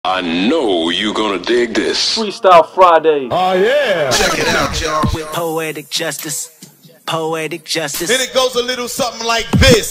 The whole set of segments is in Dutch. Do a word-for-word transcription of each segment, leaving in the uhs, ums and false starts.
I know you gonna dig this. Freestyle Friday. Oh yeah. Check it out, y'all. With poetic justice. Poetic justice. Then it goes a little something like this.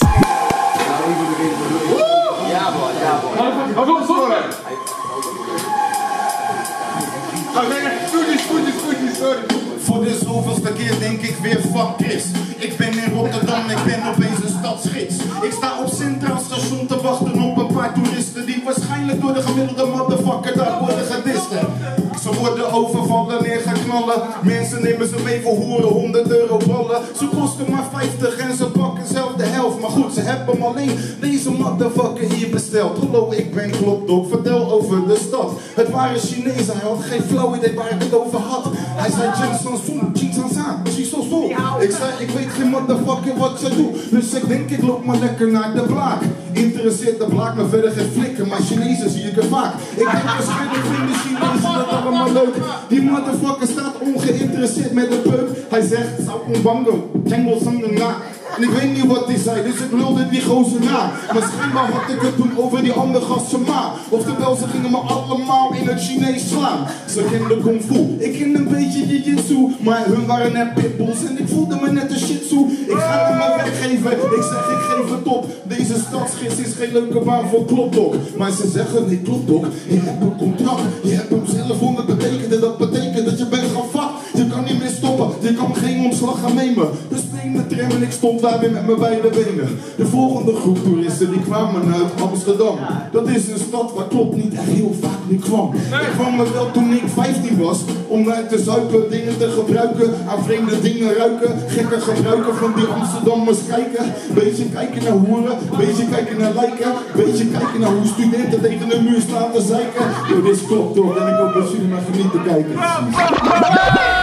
Voor de zoveelste keer denk ik weer fuck Chris. Ik ben in Rotterdam, ik ben opeens een stadsgids. Ik sta op Centraal Station te wachten op een paar toeristen die waarschijnlijk door de gemiddelde motherfucker daar worden gedisten. Ze worden overvallen, neergeknallen. Mensen nemen ze mee voor hoeren, honderd euro ballen. Ze kosten maar vijftig en ze pakken zelf de helft. Maar goed, ze hebben alleen deze motherfucker hier besteld. Hallo, ik ben Klopdok, vertel over de stad. Het waren Chinezen, hij had geen flauw idee waar ik het over had. Hij zei Jinsansoen, Jinsansan, Jisoso. Ik zei, ik weet geen motherfucker wat je doet. Dus ik denk, ik loop maar lekker naar de blaak. Interesseert de blaak me verder geen flikken, maar Chinezen zie ik er vaak. Ik denk waarschijnlijk vinden Chinezen dat allemaal leuk. Die motherfucker staat ongeïnteresseerd met de peuk. Hij zegt, zou Bango, Tango Sangana. En ik weet niet wat hij zei, dus ik lulde die gozer na. Maar schijnbaar had ik het toen over die andere gasten maar. Oftewel, ze gingen me allemaal in het Chinees slaan. Ze kenden kung fu, ik ken een beetje jiu-jitsu. Maar hun waren net pitbulls en ik voelde me net een shih tzu. Ik ga hem maar weggeven, ik zeg ik geef het op. Deze stadsgids is geen leuke baan voor Klopdok. Maar ze zeggen, nee Klopdok, je hebt een contract. Je hebt hem zelf onderbetekend en dat betekent dat je bent gevakt. Je kan niet meer stoppen, je kan geen ontslag gaan nemen. Dus neem de tram en ik stond daar weer met mijn beide benen. De volgende groep toeristen die kwamen uit Amsterdam. Dat is een stad waar Klop niet echt heel vaak niet kwam. Ik kwam er wel toen ik vijftien was, om uit te zuipen, dingen te gebruiken, aan vreemde dingen ruiken, gekke gebruiken van die Amsterdammers kijken. Beetje kijken naar hoeren, beetje kijken naar lijken, beetje kijken naar hoe studenten tegen de muur staan te zeiken. Yo, dit is Klopdok en ik hoop dat jullie naar genieten kijken.